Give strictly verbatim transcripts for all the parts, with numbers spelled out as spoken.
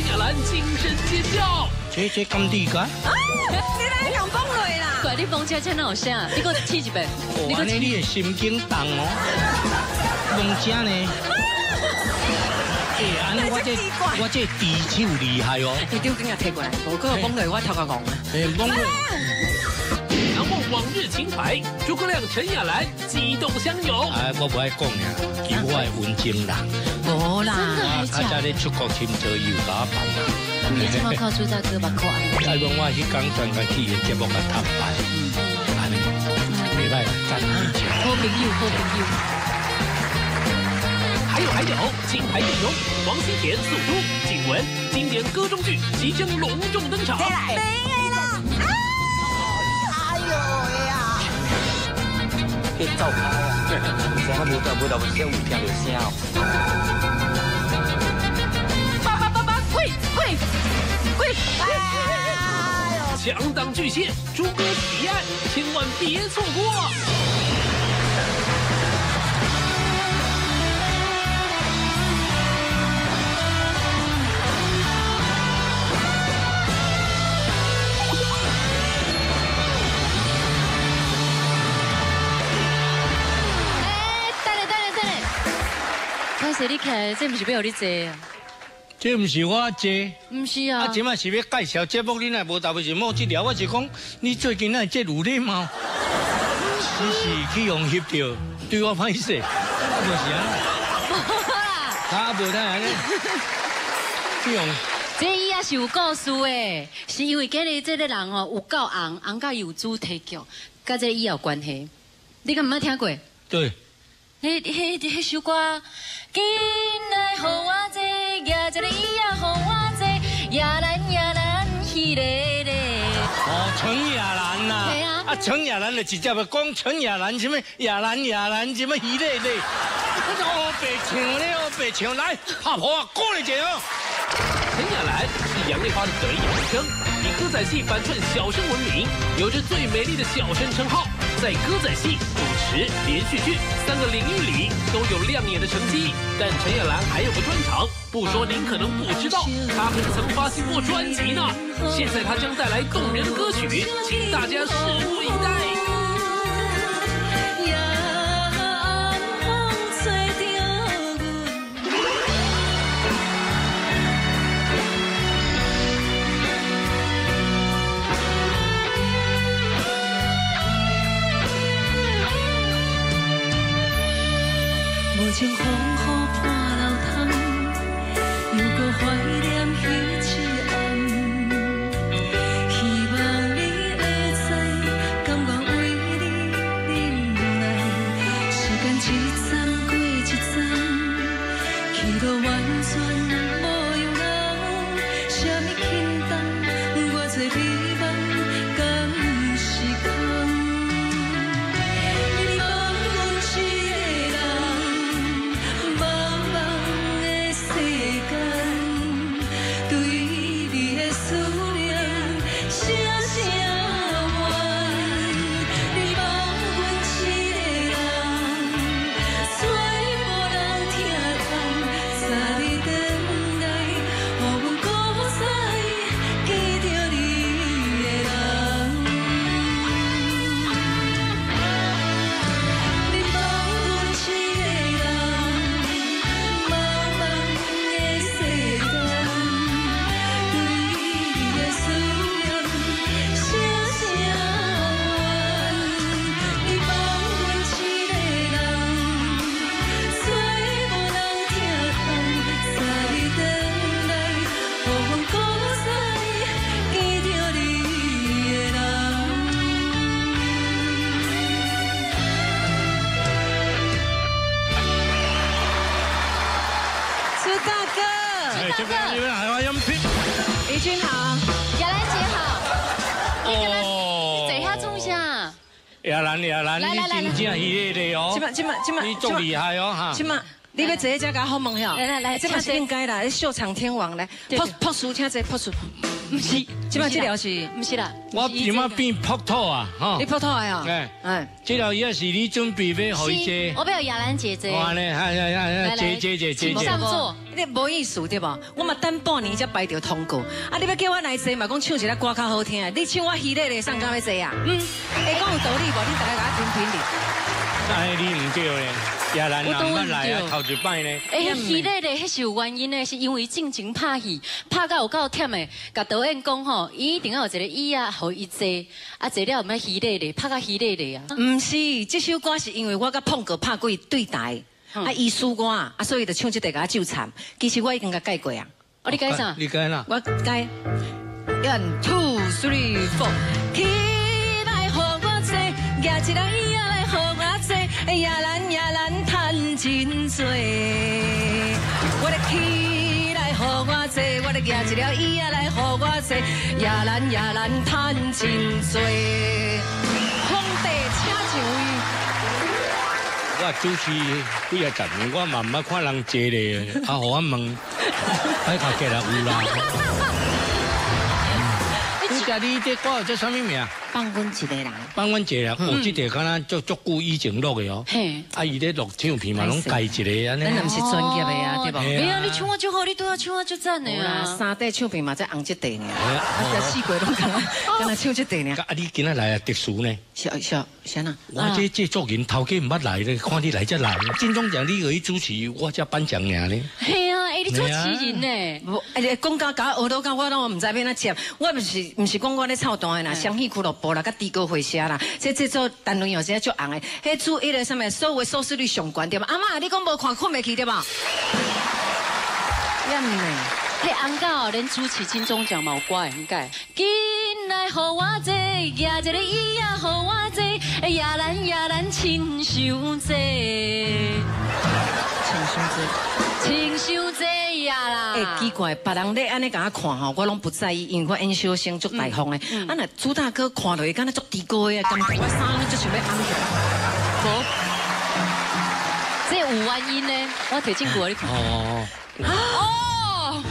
雅兰精神尖叫。 这这咁低个？ 你来讲崩雷啦！ 怪你崩车车哪有声？你给我踢一遍。 哦，安尼你的心惊动哦。崩车呢？哎，安尼我这我这低手厉害哦。 你丢今日踢过来，我嗰個崩雷我頭殼講啊。 哎，崩雷。 难忘往日情怀，诸葛亮、陈雅兰激动相拥。 哎，我不爱讲呀，其实我系文青人。 冇啦， 我较早咧出国深造又打扮嘛。 你怎么靠朱大哥把口安？ 哎，讲我迄讲专家去的节目甲头牌，安尼，袂歹，赞一下。 好朋友，好朋友。 还有还有，金牌阵容：王心田、素珠、景文，经典歌中剧即将隆重登场。 没啦！哎呦呀！ 去走开啊！现在无到无到，有声有听到声哦。 爸爸爸爸，跪跪跪！ 强档巨献，诸葛喜爱，千万别错过。 歹势你起来，这不是要互你坐啊？ 这不是我坐， 不是啊。 啊，今嘛是要介绍节目，你乃无答为什么？这条我是讲，你最近乃这有礼貌，只是去用翕到，对我歹势，就是啊。他无太安尼，去用。 这伊也是有故事的，是因为今日这个人哦有够红，红到有主题曲，跟这伊有关系。你敢唔捌听过？ 对。 迄迄迄首歌，今来互我坐，夜一个伊也互我坐，亚兰亚兰迄个咧。 哦，陈亚兰呐。 对啊。 啊，陈亚兰就直接要讲陈亚兰什么亚兰亚兰什么鱼类类。哦，白唱咧，哦，白唱来，拍破啊，过来一哦。 陈雅兰是杨丽花的得意门生，以歌仔戏反串小生闻名，有着最美丽的小生称号。在歌仔戏、主持、连续剧三个领域里都有亮眼的成绩。但陈雅兰还有个专长，不说您可能不知道，她可曾发行过专辑呢。现在她将带来动人的歌曲，请大家拭目以待。 无情风雨伴流淌，又搁怀念彼一暗。希望你会知，甘愿为你忍耐。时间一站过一站，去到完全无用人。啥物轻重，我最美梦，敢是空？ 怡君好， 雅兰姐好。哦。你坐下坐下。 亚兰亚兰，你真正迄个的哦。 今晚今晚今晚你足厉害哦哈。 今晚你要坐这个好问哟。 来来来， 这嘛是应该啦，秀场天王来，朴朴叔，请坐朴叔。不是，这嘛这条是， 不是啦。 我今仔变朴土啊，哈。 你朴土的哦。 哎哎， 这条也是你准备要互伊坐。 我不要雅兰姐坐。 哇呢，哎哎哎，坐坐坐坐坐。 上座。 你无意思对吧？我嘛等半年才排到通过。啊，你要叫我来坐嘛，讲唱一个歌较好听。你唱我稀咧咧，上敢要坐啊？嗯。会讲有道理无？你大家甲我评评理。 哎，你唔对咧，亚兰人捌来啊，头一摆呢。 哎，戏咧咧，迄是有原因的，是因为进前拍戏，拍到有够忝的，甲导演讲吼，伊一定要有一个椅啊，互伊坐，啊坐了唔要戏咧咧，拍到戏咧咧啊。 唔是，这首歌是因为我甲碰过拍过对台，啊伊输我啊，所以就唱这个甲纠缠。其实我已经甲改过啊。 哦，你改啥？ 你改啦？ 我改。One two three four， 起来互我坐，举一个椅仔来互我坐，呀兰呀兰赚真多。我来起来互我坐，我来举一个椅仔来互我坐，呀兰呀兰赚真多。皇帝请上位。 我主持几啊十年，我嘛毋捌看人坐咧，啊，互我问，哎，头家啦有啦。你家己这歌这啥物名？ 放阮一个人， 放阮一个人，哦，这个敢若足足久以前录的哦。嘿，啊，伊咧录唱片嘛，拢改一个安尼。 咱也毋是专业的啊，对无？ 没啊，你唱我就好，你对我唱我就赞的啊。 三底唱片嘛，在红这地呢。啊，四季拢敢若敢若唱这地呢。 啊，你今仔来啊，特殊呢？ 是是是哪？ 我这这做人头家毋捌来咧，看你来才来。金钟奖你可以主持，我才颁奖尔呢。 系啊，哎，你主持人呢？ 无，哎，讲到甲学到甲我拢毋知要哪接。我毋是毋是讲我咧操蛋的啦，湘戏俱乐部啦，甲地沟会社啦，这这做单位有这足红的，迄做迄个什么所谓收视率上悬对吧？阿妈，你讲无看困袂去对吧？yan呢？ 迄红到连主持金钟奖嘛有歌应该。进来互我坐，举一个椅仔互我坐，呀兰呀兰亲像坐， 亲像坐， 亲像坐呀啦。 哎，奇怪，别人咧安尼甲我看吼，我拢不在意，因为我演小生足大方的。啊，那朱大哥看落去，敢若足低高的，感觉我衫咧足想要红起来。 无，这有原因呢，我提进过你看。哦。哦。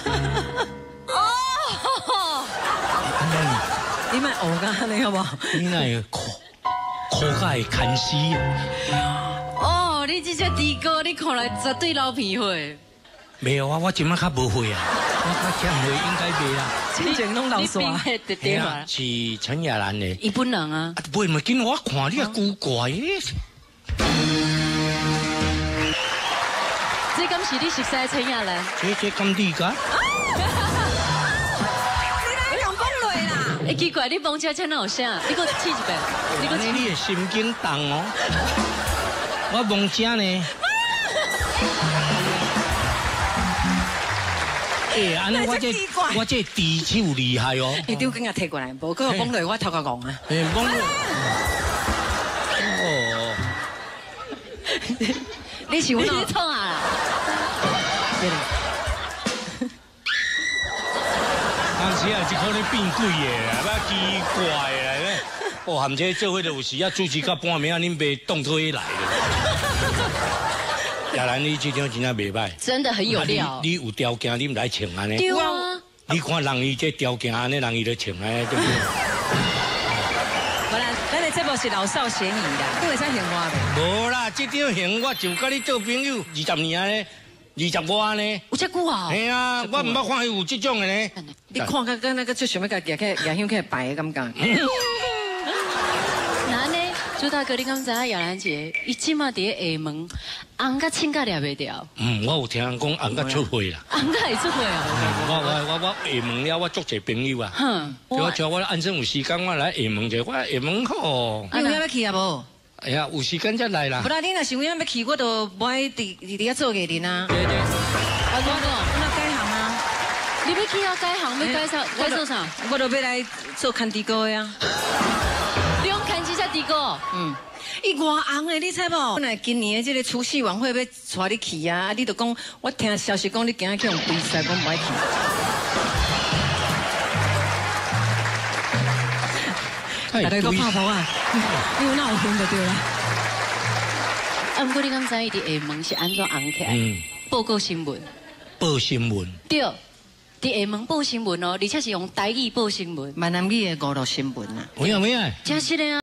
哦。 你莫学噶安尼好无？ 你那个苦苦甲会看死。 哦，你这只低高，你看来绝对老皮会。 没有啊，我今麦较无会啊，我较欠会应该袂啊。 之前拢老煞。 对啊，是陈雅兰的。 伊本人啊。 袂咪紧，我看你啊古怪的。 这敢是你熟悉的陈雅兰？ 这这咁你噶？ 你哪用崩落啦？ 哎，奇怪，你帮车车哪有声？你给我试一遍。 你个你的心经动哦。我忘车呢。哎，安尼我这我这地手厉害哦！ 一丢紧啊，摕过来，无个崩落我头壳戆啊！ 哎，崩落。哦。 你是我哪？你创啊？ 当时啊，这可能变贵的，啊，奇怪的咧。哦，含这做伙就有时啊，主持到半暝啊，恁爸动推来了。亚兰，你这张真正袂歹， 真的很有料。 你有条件，你唔来穿安尼。 对啊。 你看人伊这条件安尼，人伊就穿安尼，对不对？ 不然，咱的节目是老少咸宜啦，你会使嫌我袂？ 无啦，这张嫌我就甲你做朋友二十年咧，二十外呢。 有这久啊？ 系啊，我唔捌看有这种的呢。 你看个跟那个最想要甲举起举起起白的感觉。 那呢？朱大哥，你敢知影亚兰姐，伊即马伫下门，红甲青甲掠袂掉。 嗯，我有听人讲红甲出货啦。 红甲会出货啊？ 我我我我下门了，我足侪朋友啊。哼。我叫我安生有时间，我来下门者，我下门吼。 你有影要去啊无？ 哎呀，有时间才来啦。 不然你若想影要去，我就无爱伫伫遐做艺人啊。 对对。 我讲讲，我那改行啊。 你要去遐改行，要改啥？改做啥？ 我就要来做看地哥呀。 你用看几只地哥？嗯。 伊偌红的，你猜无？本来今年的这个除夕晚会要带你去啊，你就讲，我听消息讲你今日去用比赛，我唔爱去。大家都泡泡啊，你有那有听就对啦。 啊，不过你刚才伊伫下门是安怎红起来？ 嗯， 报告新闻。 报新闻。 对，伫下门报新闻哦，而且是用台语报新闻。 闽南语的五路新闻啊。 有影有影。 真是的啊。